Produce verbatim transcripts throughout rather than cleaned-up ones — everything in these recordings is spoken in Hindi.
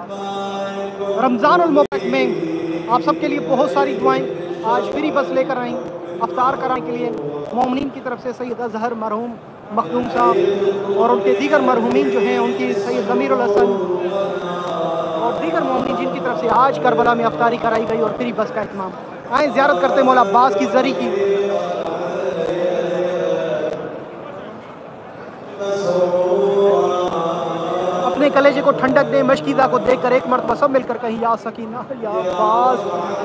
रमज़ानुल मुबारक में आप सबके लिए बहुत सारी दुआएं आज फ्री बस लेकर आई अफ्तार कराने के लिए। मोमिनीन की तरफ से सैयद अज़हर मरहूम मखदूम साहब और उनके दीगर मरहूमीन जो हैं उनकी सैयद ज़मीरुल हसन और दीगर मोमिनीन जिनकी तरफ से आज करबला में अफ्तारी कराई गई और फ्री बस का इत्माम। आए ज़ियारत करते मौला अब्बास की ज़री की। अपने कलेजे को ठंडक दे, मशकीदा को देखकर एक मर्तबा सब मिलकर कहीं या सकीना या अब्बास।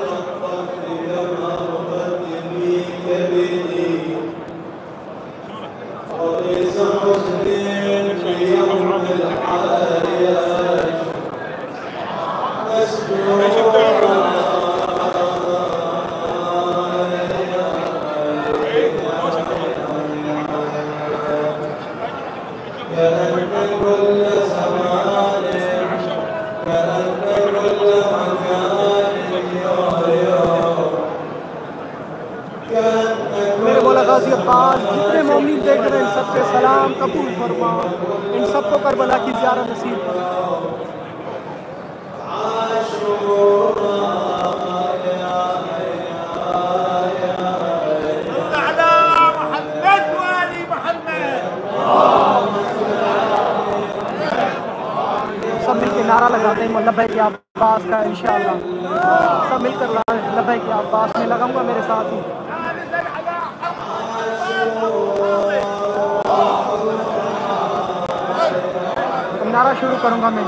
मेरे मौला गाज़ी अब्बास जितने मोमिन देख रहे हैं इन सबके सलाम कबूल फरमा, इन सबको करबला की ज़ियारत नसीब फरमा। सब मिलकर नारा लगाते हैं लब्बैक या अब्बास का इंशाअल्लाह। सब मिलकर लब्बैक या अब्बास में लगाऊंगा मेरे साथ ही। नारा शुरू करूंगा मैं।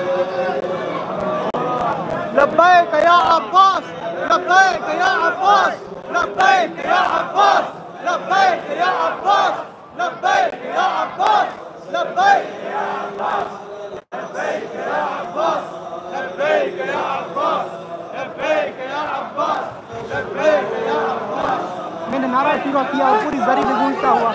लब्बैक या अब्बास, लब्बैक या अब्बास, लब्बैक या अब्बास, लब्बैक या अब्बास, लब्बैक या अब्बास, लब्बैक या अब्बास, लब्बैक या अब्बास, लब्बैक या अब्बास, लब्बैक या अब्बास, लब्बैक या अब्बास। मैंने नारा शुरू किया और पूरी ज़री में गूंजता हुआ।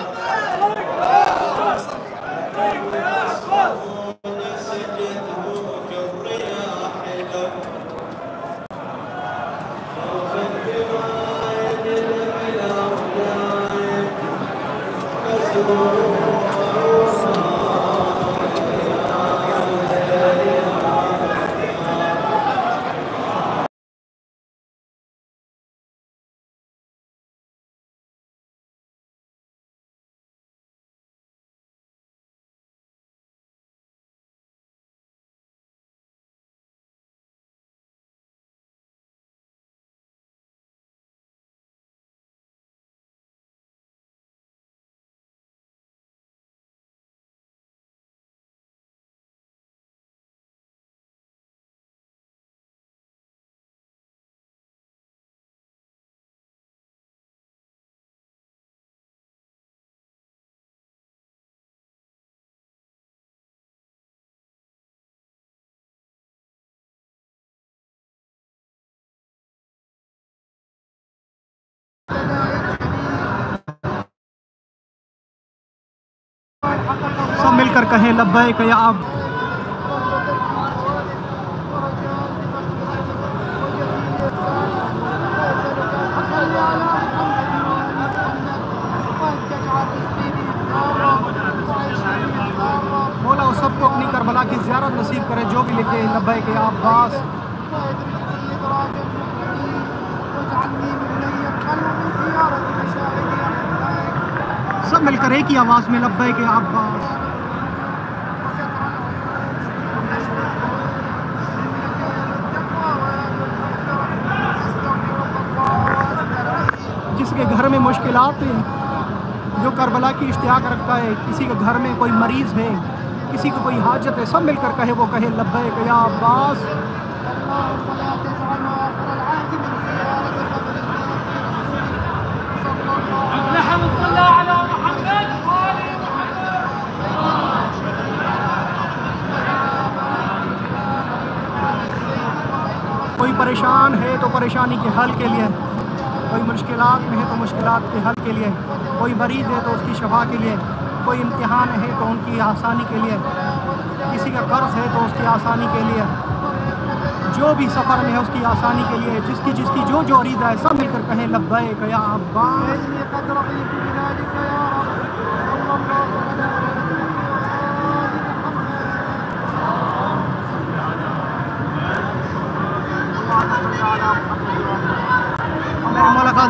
सब मिलकर कहें लब्बैक या अब। मौला उस सबको अपनी करबला की ज़ियारत नसीब करे जो भी लिखे लब्बैक या अब्बास। सब मिलकर एक ही आवाज़ में लब्बैक या अब्बास। जिसके घर में मुश्किलात हैं, जो करबला की इश्तियाक रखता है, किसी के घर में कोई मरीज़ है, किसी को कोई हाजत है, सब मिलकर कहे वो कहे लब्बैक या अब्बास। कोई परेशान है तो परेशानी के हल के लिए, कोई मुश्किलात में है तो मुश्किलात के हल के लिए, कोई मरीज़ है तो उसकी शफा के लिए, कोई इम्तिहान है तो उनकी आसानी के लिए, किसी का कर्ज है तो उसकी आसानी के लिए, जो भी सफ़र में है उसकी आसानी के लिए, जिसकी जिसकी जो जो अरीज़ा है सब मिलकर कहें लब्बैक या अब्बास।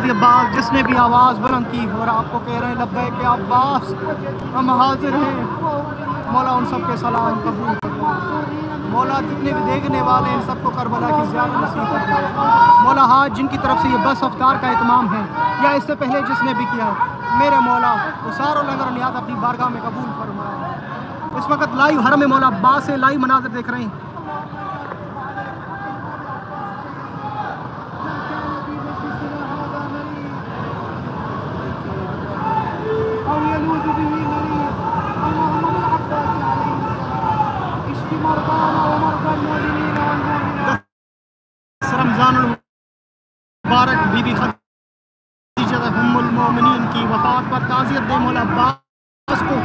अब्बास अब्बास जिसने भी आवाज़ बुलंद की और आपको कह रहे हैं लब्बैक या अब्बास, हम हाजिर हैं। मौला उन सब के सलाम कबूल फरमा। मौला जितने भी देखने वाले इन सबको करबला की ज़ियारत नसीब फरमा। मौला हाथ जिनकी तरफ से ये बस अफ्तार का इत्माम है या इससे पहले जिसने भी किया, मेरे मौला वो सारों लंगर नियात अपनी बारगाह में कबूल फरमा। इस वक्त लाइव हरम मौला अब्बास से लाइव मनाज़र देख रहे हैं। मुबारक बीबी खदीजा उम्मुल मोमिनीन की वफ़ात पर ताज़ियत दे मौला अब्बास को।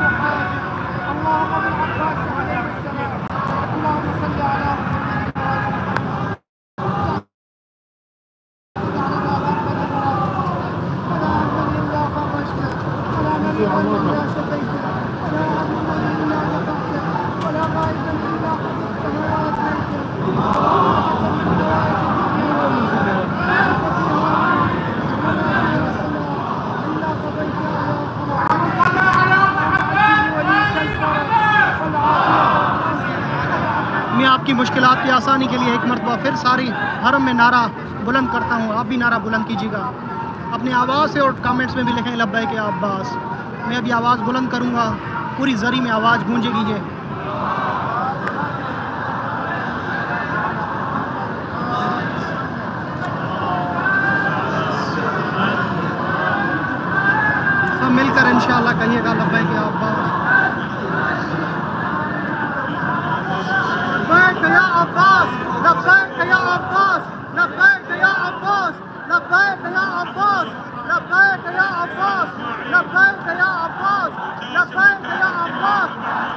मैं आपकी मुश्किलात की आसानी के लिए एक मरतबा फिर सारी हरम में नारा बुलंद करता हूँ, आप भी नारा बुलंद कीजिएगा अपनी आवाज़ से और कमेंट्स में भी लिखें लब्बैक या अब्बास। मैं अभी आवाज़ बुलंद करूँगा, पूरी ज़री में आवाज़ गूंजेगी। ये सब मिलकर इंशाअल्लाह कहिएगा लब्बैक या अब्बास। लब्बैक या अब्बास, लब्बैक या अब्बास, लब्बैक या अब्बास, लब्बैक या अब्बास, लब्बैक या अब्बास, लब्बैक या अब्बास, लब्बैक या अब्बास।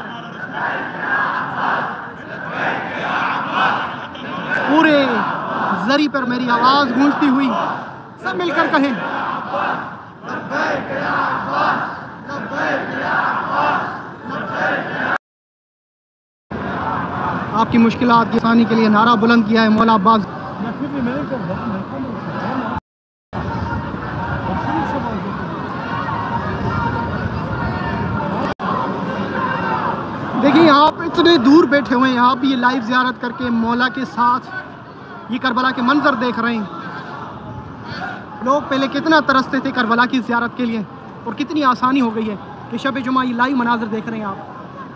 पूरे जरी पर मेरी आवाज़ गूंजती हुई सब मिलकर कहें लब्बैक या अब्बास, लब्बैक या अब्बास, लब्बैक या। आपकी मुश्किलात की आसानी के लिए नारा बुलंद किया है मौला अब्बास। देखिए आप इतने दूर बैठे हुए हैं, आप भी ये लाइव ज़ियारत करके मौला के साथ ये करबला के मंजर देख रहे हैं। लोग पहले कितना तरसते थे करबला की ज़ियारत के लिए और कितनी आसानी हो गई है कि शब जुमा ये लाइव मनाजर देख रहे हैं आप।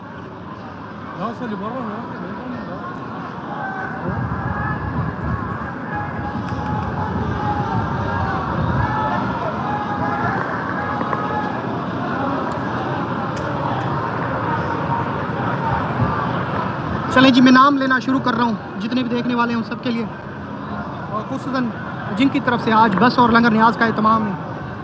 चलें जी, मैं नाम लेना शुरू कर रहा हूँ जितने भी देखने वाले हैं उन सब के लिए, और खुसूसन जिनकी तरफ से आज बस और लंगर न्याज का एहतमाम है।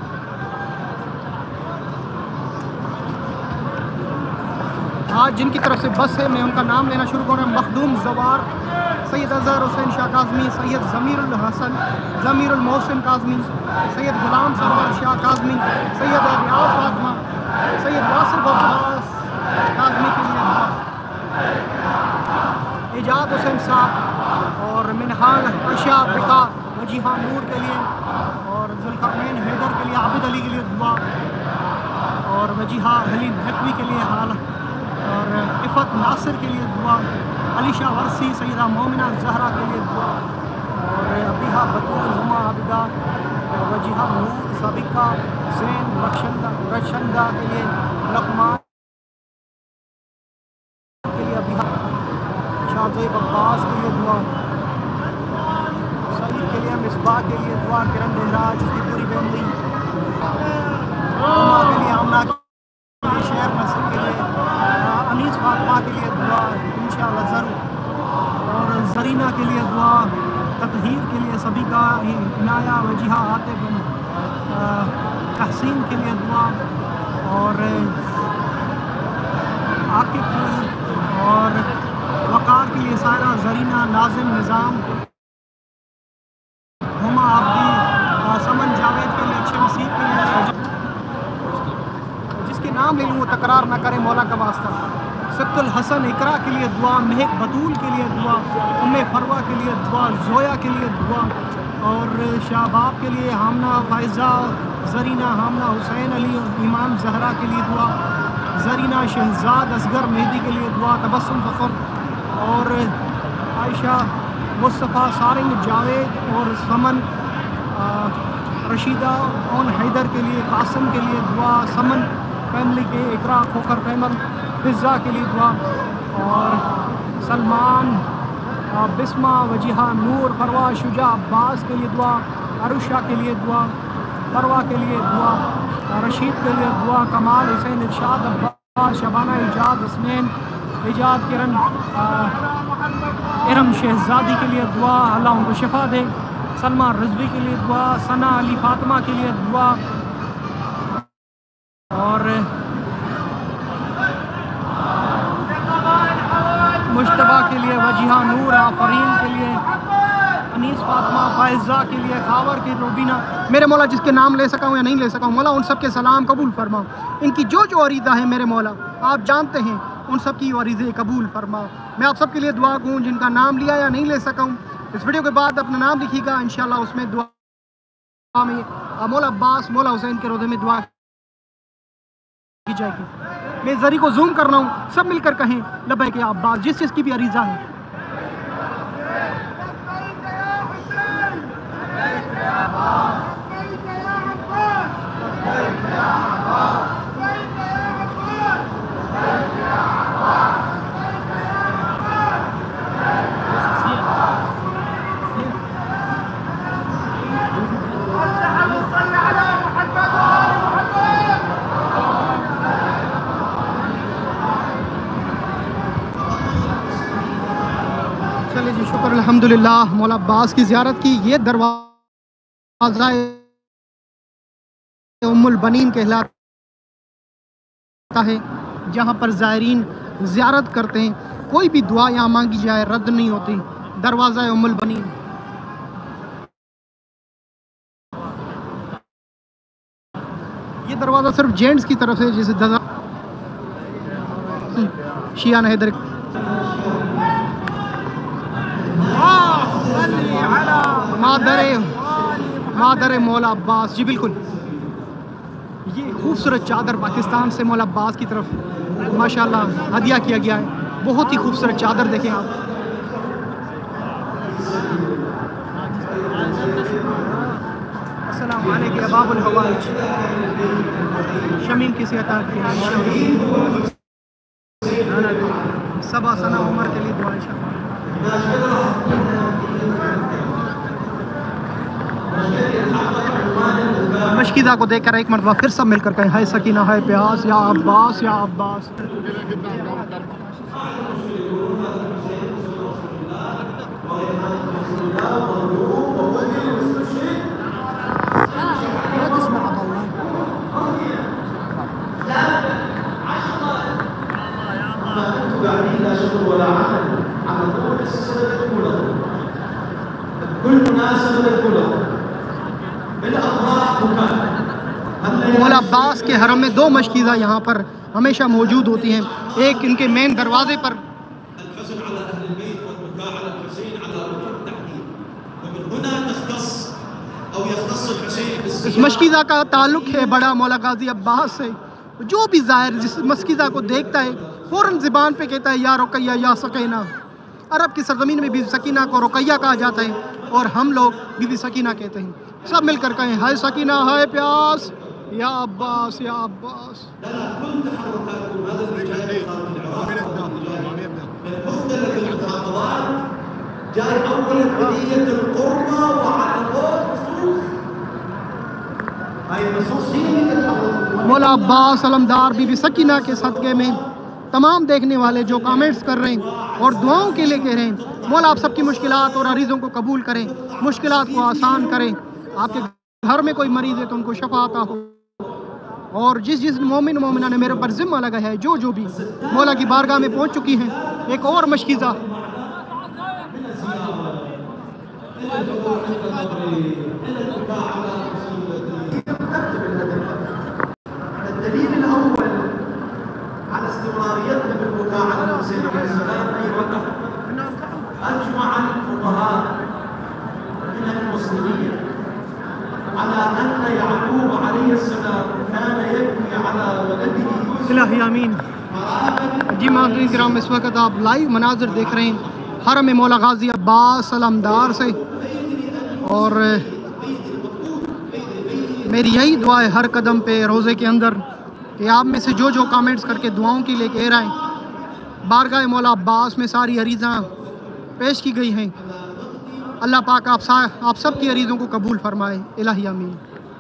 आज जिनकी तरफ से बस है मैं उनका नाम लेना शुरू कर रहा हूँ। मखदूम जवार, सैयद अज़हर हुसैन शाह काज़मी, सैयद ज़मीरुल हसन ज़मीरुल मोहसिन काज़मी, सैयद गुलाम सरवर शाह काज़मी, सैयद रियाज फातिमा, सैयद वासिफ अब्बास काज़मी के लिए इजाद हुसैन साहब और मिनहाल अशा बिका वजीहा नूर के लिए, और जुल्करनैन हैदर के लिए, आबिद अली के लिए दुआ, और वजीहा हलीम नकवी के लिए हाल, और इफ़त नासिर के लिए दुआ, अलीशा वर्सी सैयदा मोमिना जहरा के लिए दुआ, और अबीहा बतूल हुमा आबिदा वजीहा नूर सबिका हुसैन रक्षंदा रक्षंदा के लिए, लकमान के लिए अबीहा शाहज़ैब अब्बास के लिए दुआ, सईद के लिए मिसबाह के लिए दुआ, किरण महराज की पूरी फैमिली, उमा के लिए, आमना के लिए, शेर नसर के लिए, अनीस फातिमा के लिए दुआ इंशाअल्लाह ज़रूर, और जरीना के लिए दुआ, ततहीर के लिए सभी का, इनाया वजीहा आतिफ तहसीन के लिए दुआ, और आकिब और वक़ार के लिए सारा, जरीना नाजिम निज़ाम हुमा आबदी, समन जावेद के लिए, अच्छे नसीब के लिए, जिसके नाम ले लूँ वो तकरार ना करे मौला का वास्ता। सब्तुल हसन इकरा के लिए दुआ, महक बतूल के लिए दुआ, उम्मे फरवा के लिए दुआ, जोया के लिए दुआ, और शाहबाब के लिए हामना फ़ायज़ा, ज़रीना हामना हुसैन अली इमाम ज़हरा के लिए दुआ, ज़रीना शहजाद असगर मेहदी के लिए दुआ, तबस्सुम फ़ख्र और आयशा मुस्तफ़ा सारिंग जावेद और समन रशीदा और हैदर के लिए, कासिम के लिए दुआ, समन फैमिली के इकरा खोखर फैमल फिज़ा के लिए दुआ और सलमान बिस्मा वजीहा नूर फरवा शुजा अब्बास के लिए दुआ, अरुषा के लिए दुआ, फरवा के लिए दुआ, रशीद के लिए दुआ, कमाल हुसैन इरशाद अब्बास शबाना इजाद हसनैन इजाद किरण इरम शहजादी के लिए दुआ, अल्लाह उनको शिफा दे, सलमा रिजवी के लिए दुआ, सना अली फातिमा के लिए दुआ और मुश्तबा के लिए, वजीहा नूर आफरीन के लिए, अनीस फातिमा फ़ायज़ा के लिए, खावर की रूबीना। मेरे मौला जिसके नाम ले सका हूँ या नहीं ले सका हूँ मौला उन सब के सलाम कबूल फरमा। इनकी जो जो अरीज़ा है मेरे मौला आप जानते हैं, उन सब की अरीज़े कबूल फरमा। मैं आप सब के लिए दुआ करूँ जिनका नाम लिया या नहीं ले सका हूँ, इस वीडियो के बाद अपना नाम लिखिएगा इंशाल्लाह, उसमें दुआ में मौला अब्बास मौला हुसैन के रोज़े में दुआ की जाएगी। मैं ज़री को जूम कर रहा हूँ, सब मिलकर कहें लब्बैक या अब्बास, जिस चीज़ की भी अरीज़ा है। चलिए जी, शुक्र अल्हम्दुलिल्लाह। मौला अब्बास की ज़ियारत की। ये दरवाज़ा उम्मुल बनीन कहलाता है, जहाँ पर ज़ायरीन ज़ियारत करते हैं, कोई भी दुआ यहाँ मांगी जाए रद्द नहीं होती। दरवाज़ा उम्मुल बनीन। ये दरवाज़ा सिर्फ जेंट्स की तरफ से, जैसे दजा शियान हैदर मादरे मादरे मौला अब्बास जी, बिल्कुल। ये खूबसूरत चादर पाकिस्तान से मौला अब्बास की तरफ माशाल्लाह हदिया किया गया है। बहुत ही खूबसूरत चादर देखें आप। अस्सलाम वालेकुम या बाबुल हवाइज। शमीम किसी अता की सबा सना उमर के लिए दुआ इंशाअल्लाह। मशकीदा को देखकर एक मरतबा फिर सब मिलकर कहें हाय सकीना हाय प्यास या अब्बास या अब्बास। मौला अब्बास के हरम में दो मशकीज़ा यहाँ पर हमेशा मौजूद होती हैं। एक इनके मेन दरवाजे पर इस मशकीज़ा का ताल्लुक़ है बड़ा मौला गाजी अब्बास से। जो भी ज़ाहिर जिस मशकीज़ा को देखता है फ़ौरन ज़बान पे कहता है या रुकैया या सकीना। अरब की सरज़मीन में बीबी सकीना को रुकैया कहा जाता है और हम लोग बीबी सकीना कहते हैं। सब मिलकर कहें हाय सकीना हाय प्यास या अब्बास या अब्बास। मौला अब्बास अलमदार बीबी सकीना के सदक़े में तमाम देखने वाले जो कमेंट्स कर रहे हैं और दुआओं के लिए कह रहे हैं, मौला आप सबकी मुश्किलात और अरीज़ों को कबूल करें, मुश्किलात को आसान करें। आपके घर में कोई मरीज़ है तो उनको शफा अता हो। और जिस जिस मोमिन मोमिना ने मेरे पर ज़िम्मा लगाया है, जो जो भी मौला की बारगाह में पहुंच चुकी हैं, एक और मशकीज़ा أجمع الفقهاء من المسلمين इलाही आमीन। जी माज़रीन किराम, इस वक्त आप लाइव मनाजिर देख रहे हैं हरम मौला गाजी अब्बास सलामदार से, और मेरी यही दुआ है हर कदम पे रोज़े के अंदर कि आप में से जो जो कमेंट्स करके दुआओं के लिए कह रहे हैं, बारगाह मौला अब्बास में सारी अरीज़ा पेश की गई हैं। अल्लाह पाक आप सा आप सब की अरीज़ों को कबूल फरमाए। इलाही आमीन।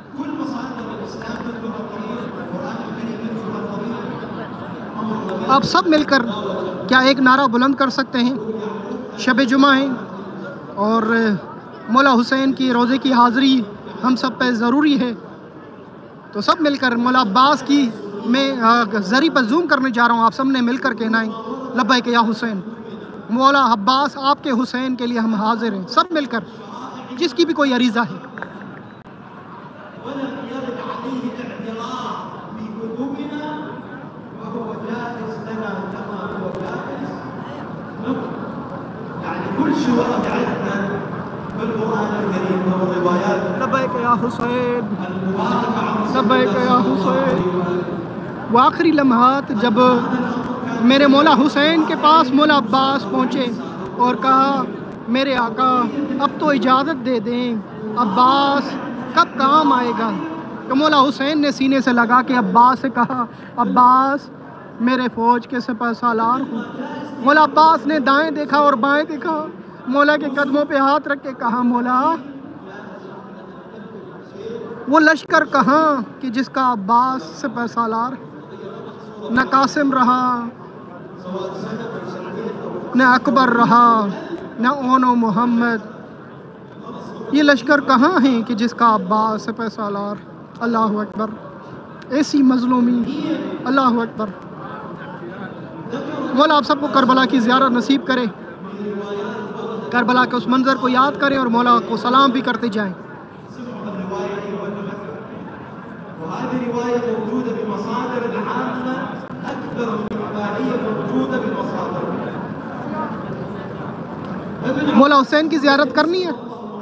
आप सब मिलकर क्या एक नारा बुलंद कर सकते हैं? शब जुमा है और मौला हुसैन की रोज़े की हाज़िरी हम सब पे ज़रूरी है, तो सब मिलकर मौला अब्बास की मैं ज़री पर जूम करने जा रहा हूँ। आप सब ने मिलकर कहना है लब्बैक या हुसैन। मौला अब्बास आपके हुसैन के लिए हम हाजिर हैं, सब मिलकर, जिसकी भी कोई अरीज़ा है। लब्बैक या हुसैन, लब्बैक या हुसैन। वो आखिरी लम्हात जब मेरे मौला हुसैन के पास मौला अब्बास पहुँचे और कहा मेरे आका अब तो इजाज़त दे दें, अब्बास कब काम आएगा? तो मौला हुसैन ने सीने से लगा के अब्बास से कहा अब्बास मेरे फ़ौज के सिपह सालार हूँ। मौला अब्बास ने दाएं देखा और बाएं देखा, मौला के कदमों पे हाथ रख के कहा मौला वो लश्कर कहाँ कि जिसका अब्बास सिपह सालार, न कासिम रहा न अकबर रहा न ओनो मोहम्मद, ये लश्कर कहाँ है कि जिसका अब्बास सिपह सालार। अल्लाह अकबर, ऐसी मजलूमी, अल्लाह अकबर। मौला आप सबको करबला की ज़ियारत नसीब करे, करबला के उस मंज़र को याद करें और मौला को सलाम भी करते जाएं। मौला हुसैन की ज़ियारत करनी है,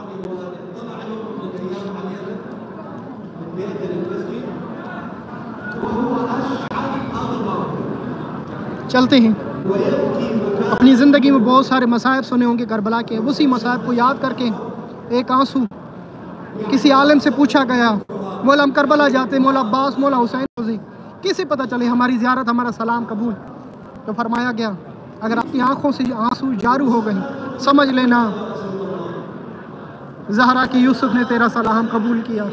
चलते हैं। अपनी ज़िंदगी में बहुत सारे मसाइब सुने होंगे करबला के, उसी मसाइब को याद करके एक आंसू किसी आलिम से पूछा गया, मौला हम करबला जाते, मौला अब्बास मौला हुसैन रोज़ी किसे पता चले हमारी ज़ियारत हमारा सलाम कबूल? तो फरमाया गया अगर आपकी आंखों से आंसू जारू हो गए समझ लेना ज़हरा की यूसुफ ने तेरा सलाम कबूल किया।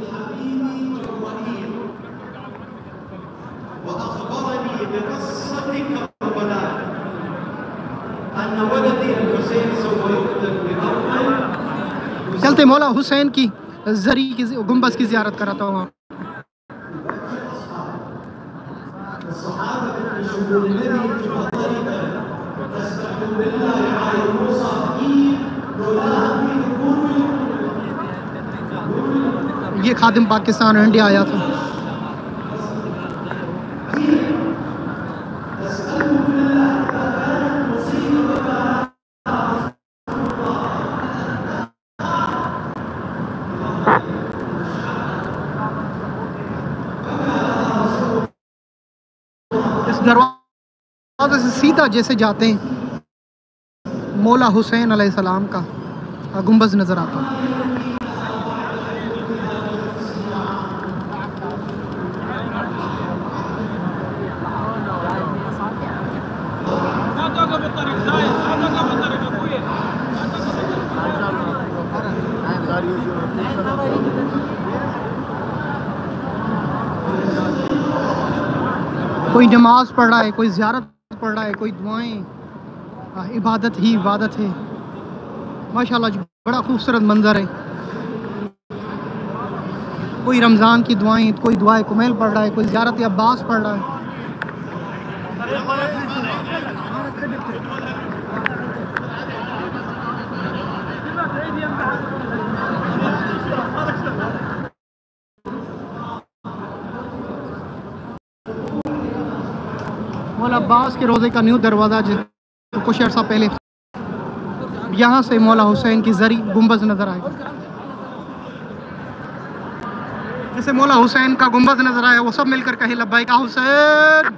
चलते मौला हुसैन की ज़री की गुंबद की ज़ियारत कराता हूँ। ये खादिम पाकिस्तान इंडिया आया था। इस दरवाजे से सीधा जैसे जाते हैं मौला हुसैन अलैहिस्सलाम का गुंबद नज़र आता है। कोई नमाज पढ़ रहा है, कोई ज़ियारत पढ़ रहा है, कोई दुआएं, इबादत ही इबादत है। माशाल्लाह जी बड़ा खूबसूरत मंजर है। कोई रमज़ान की दुआएं, कोई दुआएं कुमैल पढ़ रहा है, कोई ज़ियारत अब्बास पढ़ रहा है। मौला अब्बास के रोज़े का न्यू दरवाज़ा जो तो कुछ अर्सा पहले यहाँ से मौला हुसैन की ज़री गुंबद नज़र आएगा। जैसे मौला हुसैन का गुंबद नजर आया, वो सब मिलकर कहे लब्बैक या हुसैन।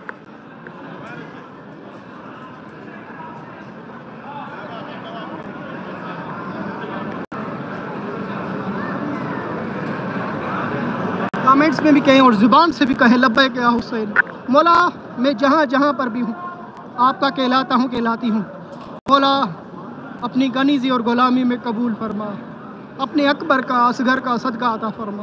कमेंट्स में भी कहें और ज़ुबान से भी कहें लब्बैक या हुसैन। मौला मैं जहाँ जहाँ पर भी हूँ आपका कहलाता हूँ, कहलाती हूँ। मौला अपनी गनीज़ी और ग़ुलामी में कबूल फरमा, अपने अकबर का असगर का सदका अता फरमा।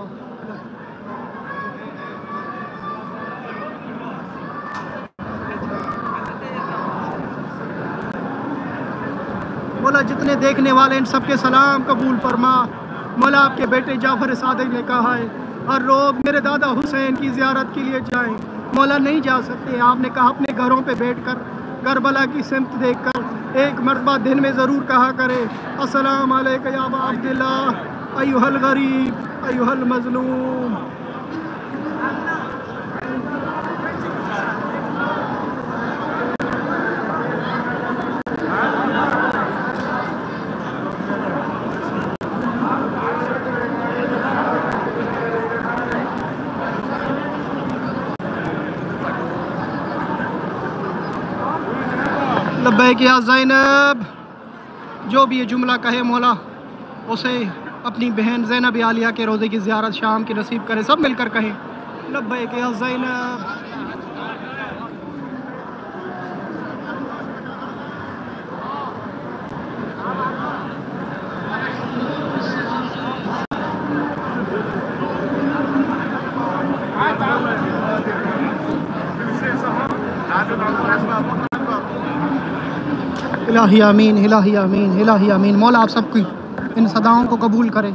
मौला जितने देखने वाले इन सबके सलाम कबूल फरमा। मौला आपके बेटे जाफर सादिक ने कहा है हर रोज़ मेरे दादा हुसैन की ज़ियारत के लिए जाएं। मौला नहीं जा सकते, आपने कहा अपने घरों पे बैठकर करबला की सिमत देखकर एक मरतबा दिन में ज़रूर कहा करे अस्सलाम अलैका या अबा अब्दुल्लाह अय्युहल गरीब अय्युहल मज़लूम। लब्बैक या ज़ैनब। जो भी ये जुमला कहे मौला उसे अपनी बहन ज़ैनब आलिया के रोज़े की ज़ियारत शाम की नसीब करे। सब मिलकर कहें लब्बैक या ज़ैनब। इलाही आमीन, इलाही आमीन, इलाही आमीन। मौला आप सबकी इन सदाओं को कबूल करें।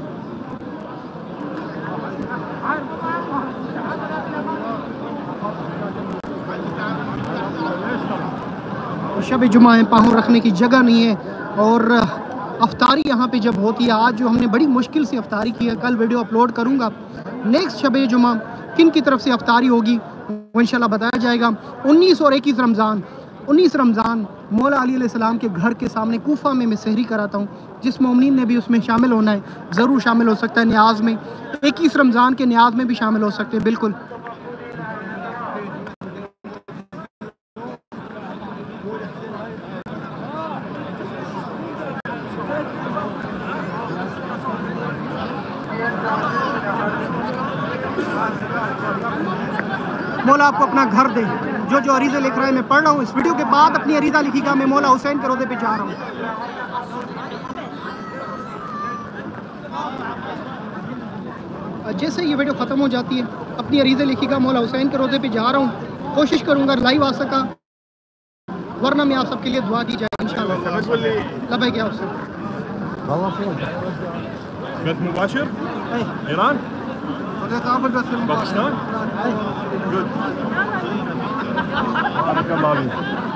शब जुमा में पाँव रखने की जगह नहीं है और अफ्तारी यहाँ पे जब होती है, आज जो हमने बड़ी मुश्किल से अफ्तारी की है, कल वीडियो अपलोड करूँगा। नेक्स्ट शब जुमा किन की तरफ से अफ्तारी होगी वो इंशाल्लाह बताया जाएगा। उन्नीस और इक्कीस रमज़ान उन्नीस रमज़ान मौला अली अलैहिस्सलाम के घर के सामने कूफा में मैं सहरी कराता हूँ। जिस मोमिन ने भी उसमें शामिल होना है ज़रूर शामिल हो सकता है। न्याज में इक्कीस रमज़ान के न्याज में भी शामिल हो सकते हैं। बिल्कुल मौला आपको अपना घर दे। जो जो अरीज़े लिख रहा है मैं पढ़ रहा हूँ। इस वीडियो के बाद अपनी अरीज़ा लिखिएगा मैं मौला हुसैन के रोज़े पे जा रहा हूँ। जैसे ये वीडियो ख़त्म हो जाती है अपनी अरीज़े लिखिएगा मौला हुसैन के रोज़े पे जा रहा हूँ। कोशिश करूँगा लाइव आ सका, वरना मैं आप सबके लिए दुआ की जाए इंशाअल्लाह। लब्बैक या हुसैन। مباشر إيران باكستان. Good.